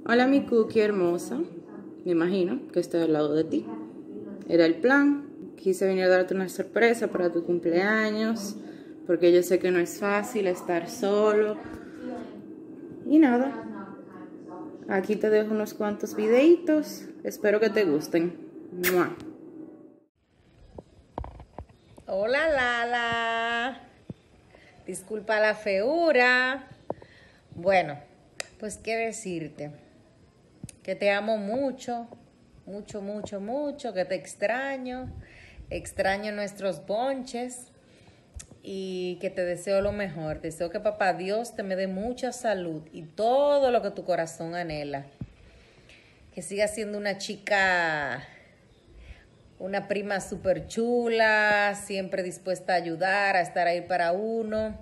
Hola mi cookie hermosa, me imagino que estoy al lado de ti. Era el plan, quise venir a darte una sorpresa para tu cumpleaños, porque yo sé que no es fácil estar solo. Y nada, aquí te dejo unos cuantos videitos, espero que te gusten. ¡Mua! Hola Lala, disculpa la feura. Bueno, pues qué decirte, que te amo mucho, mucho, mucho, mucho, que te extraño nuestros bonches y que te deseo lo mejor. Deseo que papá Dios te me dé mucha salud y todo lo que tu corazón anhela. Que sigas siendo una prima súper chula, siempre dispuesta a ayudar, a estar ahí para uno.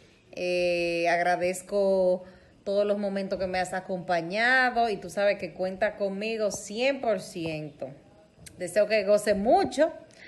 Agradezco todos los momentos que me has acompañado y tú sabes que cuenta conmigo 100%. Deseo que goce mucho.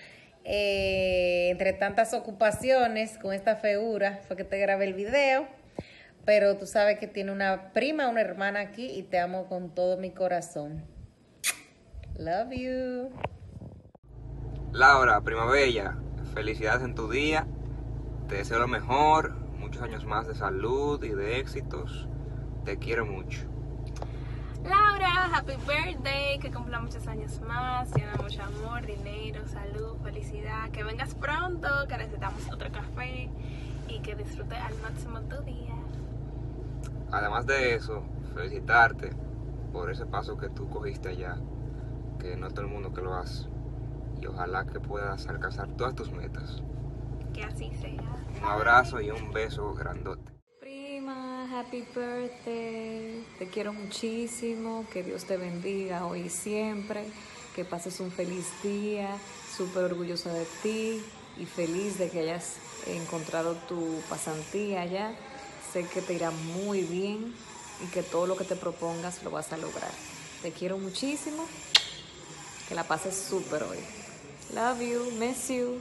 Entre tantas ocupaciones con esta figura fue que te grabé el video, pero tú sabes que tiene una prima, una hermana aquí y te amo con todo mi corazón. Love you. Laura, prima bella, felicidades en tu día, te deseo lo mejor, muchos años más de salud y de éxitos, te quiero mucho. Laura, happy birthday, que cumpla muchos años más, llena de mucho amor, dinero, salud, felicidad, que vengas pronto, que necesitamos otro café y que disfrutes al máximo tu día. Además de eso, felicitarte por ese paso que tú cogiste allá, que no todo el mundo que lo hace, y ojalá que puedas alcanzar todas tus metas. Que así sea. Un abrazo y un beso grandote. Prima, happy birthday. Te quiero muchísimo. Que Dios te bendiga hoy y siempre. Que pases un feliz día. Súper orgullosa de ti y feliz de que hayas encontrado tu pasantía allá. Sé que te irá muy bien y que todo lo que te propongas lo vas a lograr. Te quiero muchísimo. Que la pases súper hoy. Love you, miss you.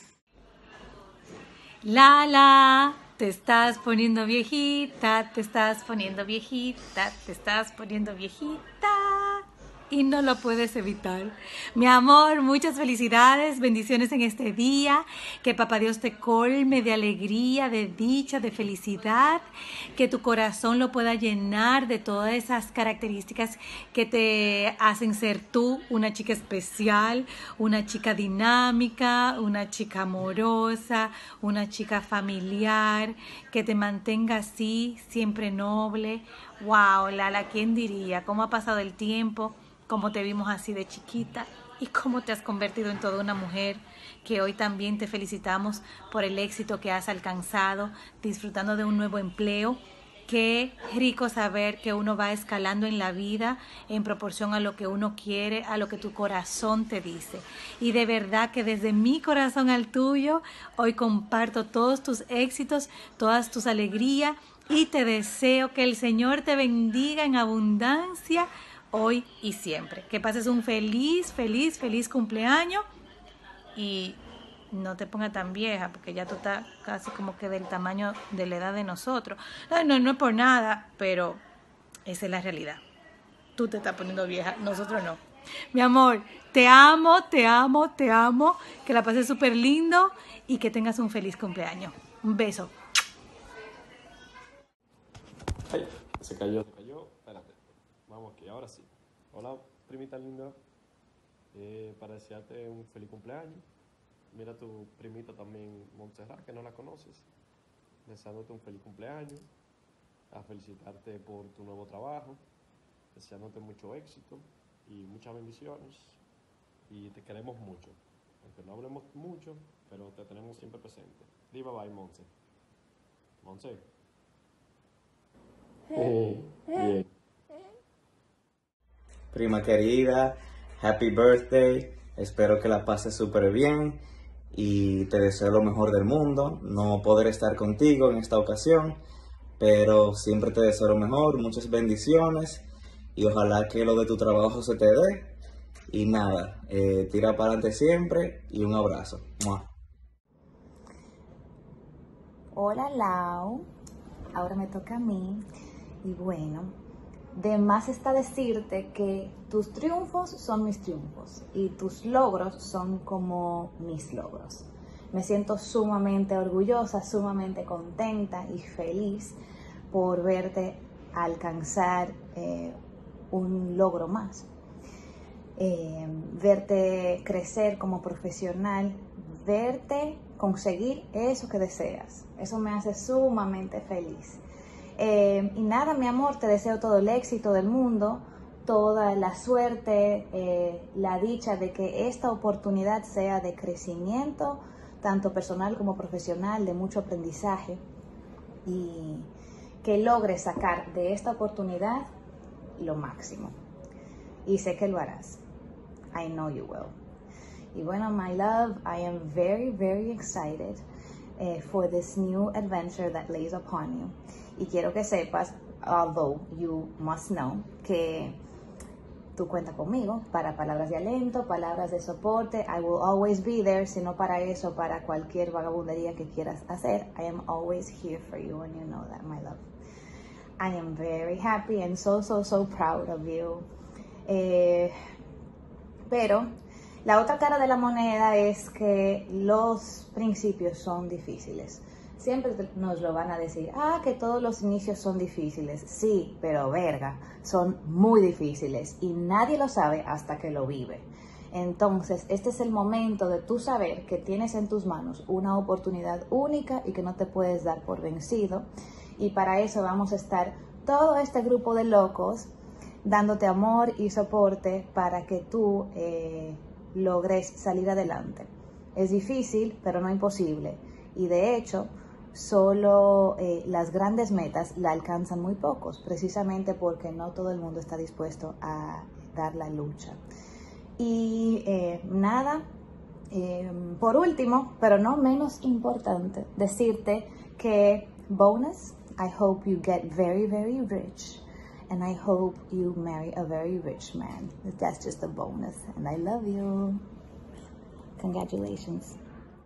Lala, te estás poniendo viejita, te estás poniendo viejita, te estás poniendo viejita y no lo puedes evitar. Mi amor, muchas felicidades, bendiciones en este día, que papá Dios te colme de alegría, de dicha, de felicidad, que tu corazón lo pueda llenar de todas esas características que te hacen ser tú, una chica especial, una chica dinámica, una chica amorosa, una chica familiar, que te mantenga así, siempre noble. Wow, Lala, ¿quién diría? ¿Cómo ha pasado el tiempo? Cómo te vimos así de chiquita y cómo te has convertido en toda una mujer, que hoy también te felicitamos por el éxito que has alcanzado, disfrutando de un nuevo empleo. Qué rico saber que uno va escalando en la vida en proporción a lo que uno quiere, a lo que tu corazón te dice. Y de verdad que desde mi corazón al tuyo, hoy comparto todos tus éxitos, todas tus alegrías y te deseo que el Señor te bendiga en abundancia hoy y siempre. Que pases un feliz cumpleaños y no te pongas tan vieja, porque ya tú estás casi como que del tamaño de la edad de nosotros. No es por nada, pero esa es la realidad. Tú te estás poniendo vieja, nosotros no. Mi amor, te amo, te amo, te amo. Que la pases súper lindo y que tengas un feliz cumpleaños. Un beso. Ay, se cayó. Espérate. Vamos aquí, ahora sí. Hola, primita linda. Para desearte un feliz cumpleaños. Mira a tu primita también, Montserrat, que no la conoces. Deseándote un feliz cumpleaños. A felicitarte por tu nuevo trabajo. Deseándote mucho éxito y muchas bendiciones. Y te queremos mucho. Aunque no hablemos mucho, pero te tenemos siempre presente. Di bye bye, Montse. Montse. Bien. Prima querida, happy birthday, espero que la pases súper bien y te deseo lo mejor del mundo. No poder estar contigo en esta ocasión, pero siempre te deseo lo mejor, muchas bendiciones y ojalá que lo de tu trabajo se te dé. Y nada, tira para adelante siempre y un abrazo. ¡Mua! Hola Lau, ahora me toca a mí y bueno, de más está decirte que tus triunfos son mis triunfos y tus logros son como mis logros. Me siento sumamente orgullosa, sumamente contenta y feliz por verte alcanzar un logro más. Verte crecer como profesional, verte conseguir eso que deseas. Eso me hace sumamente feliz. Y nada, mi amor, te deseo todo el éxito del mundo, toda la suerte, la dicha de que esta oportunidad sea de crecimiento, tanto personal como profesional, de mucho aprendizaje, y que logres sacar de esta oportunidad lo máximo. Y sé que lo harás. I know you will. Y bueno, my love, I am very, very excited for this new adventure that lays upon you. Y quiero que sepas, although you must know, que tú cuentas conmigo para palabras de aliento, palabras de soporte. I will always be there, si no para eso, para cualquier vagabundería que quieras hacer. I am always here for you, and you know that, my love. I am very happy and so proud of you. Pero la otra cara de la moneda es que los principios son difíciles. Siempre nos lo van a decir, que todos los inicios son difíciles. Sí, pero verga, son muy difíciles y nadie lo sabe hasta que lo vive. Entonces, este es el momento de tú saber que tienes en tus manos una oportunidad única y que no te puedes dar por vencido. Y para eso vamos a estar todo este grupo de locos dándote amor y soporte para que tú logres salir adelante. Es difícil, pero no imposible. Y de hecho, solo las grandes metas la alcanzan muy pocos, precisamente porque no todo el mundo está dispuesto a dar la lucha. Y nada, por último, pero no menos importante, decirte que bonus, I hope you get very, very rich. And I hope you marry a very rich man. That's just a bonus. And I love you. Congratulations.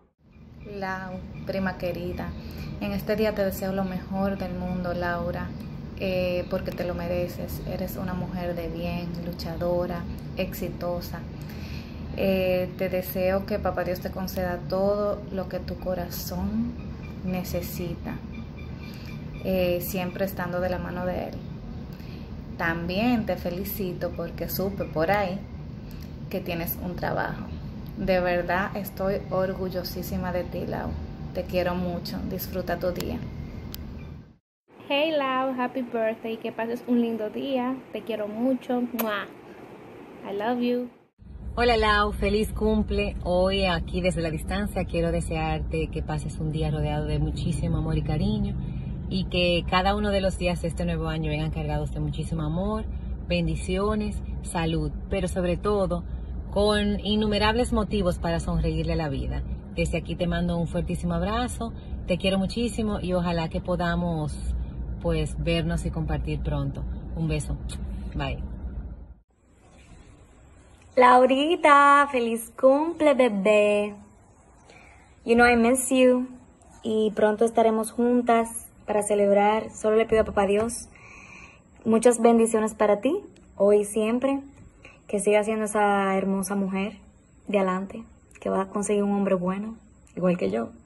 Lau, prima querida, en este día te deseo lo mejor del mundo, Laura, porque te lo mereces. Eres una mujer de bien, luchadora, exitosa. Te deseo que Papá Dios te conceda todo lo que tu corazón necesita, siempre estando de la mano de Él. También te felicito porque supe por ahí que tienes un trabajo. De verdad estoy orgullosísima de ti, Lau. Te quiero mucho. Disfruta tu día. Hey Lau, happy birthday. Que pases un lindo día. Te quiero mucho. ¡Mua! I love you. Hola Lau, feliz cumple. Hoy aquí desde la distancia quiero desearte que pases un día rodeado de muchísimo amor y cariño y que cada uno de los días de este nuevo año vengan cargados de muchísimo amor, bendiciones, salud, pero sobre todo con innumerables motivos para sonreírle a la vida. Desde aquí te mando un fuertísimo abrazo, te quiero muchísimo y ojalá que podamos pues vernos y compartir pronto. Un beso. Bye. Laurita, feliz cumple, bebé. You know I miss you. Y pronto estaremos juntas para celebrar. Solo le pido a Papá Dios muchas bendiciones para ti, hoy y siempre. Que sigas siendo esa hermosa mujer de adelante, que va a conseguir un hombre bueno, igual que yo.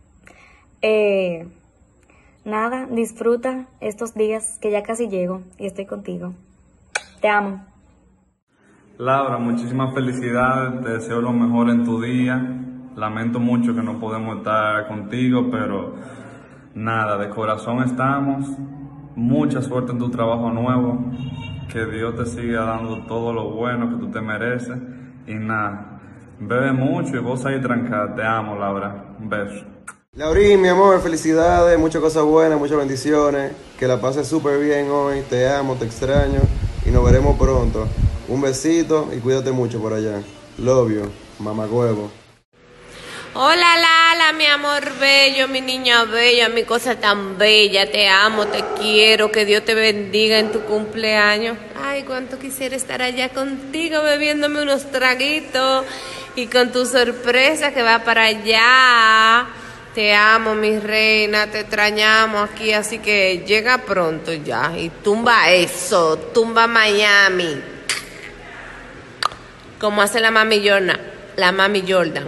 Nada, disfruta estos días que ya casi llego y estoy contigo. Te amo. Laura, muchísimas felicidades, te deseo lo mejor en tu día. Lamento mucho que no podemos estar contigo, pero nada, de corazón estamos. Mucha suerte en tu trabajo nuevo. Que Dios te siga dando todo lo bueno que tú te mereces. Y nada, bebe mucho y vos ahí trancada. Te amo, Laura. Un beso. Laurín, mi amor, felicidades, muchas cosas buenas, muchas bendiciones. Que la pases súper bien hoy. Te amo, te extraño. Y nos veremos pronto. Un besito y cuídate mucho por allá. Love you, mamagüevo. Hola Lala, mi amor bello, mi niña bella, mi cosa tan bella, te amo, te quiero, que Dios te bendiga en tu cumpleaños. Ay, cuánto quisiera estar allá contigo bebiéndome unos traguitos y con tu sorpresa que va para allá. Te amo, mi reina, te extrañamos aquí, así que llega pronto ya y tumba eso, tumba Miami. Como hace la mami Jordan.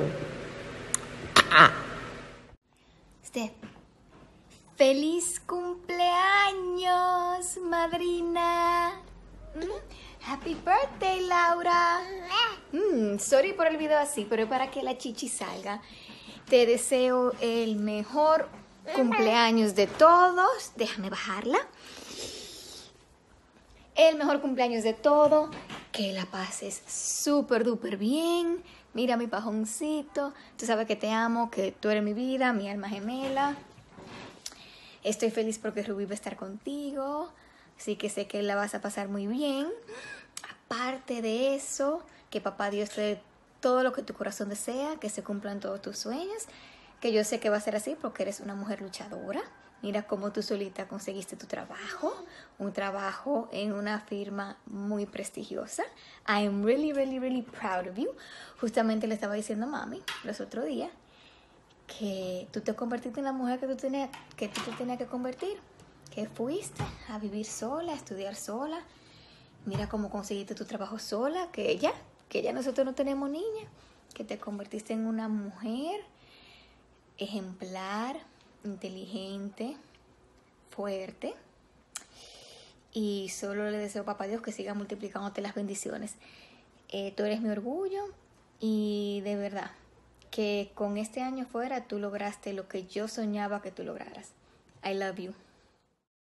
¡Feliz cumpleaños, madrina! Happy birthday, Laura. Sorry por el video así, pero es para que la chichi salga. Te deseo el mejor cumpleaños de todos. Déjame bajarla. El mejor cumpleaños de todo. Que la pases súper duper bien. Mira mi pajoncito. Tú sabes que te amo, que tú eres mi vida, mi alma gemela. Estoy feliz porque Rubí va a estar contigo. Así que sé que la vas a pasar muy bien. Aparte de eso, que papá Dios te dé todo lo que tu corazón desea, que se cumplan todos tus sueños, que yo sé que va a ser así porque eres una mujer luchadora. Mira cómo tú solita conseguiste tu trabajo, un trabajo en una firma muy prestigiosa. I'm really, really, really proud of you. Justamente le estaba diciendo a mami los otros días que tú te convertiste en la mujer que tú te tenías que convertir, que fuiste a vivir sola, a estudiar sola. Mira cómo conseguiste tu trabajo sola, que ya nosotros no tenemos niña, que te convertiste en una mujer ejemplar, inteligente, fuerte. Y solo le deseo a papá Dios que siga multiplicándote las bendiciones. Tú eres mi orgullo y de verdad que con este año fuera tú lograste lo que yo soñaba que tú lograras. I love you.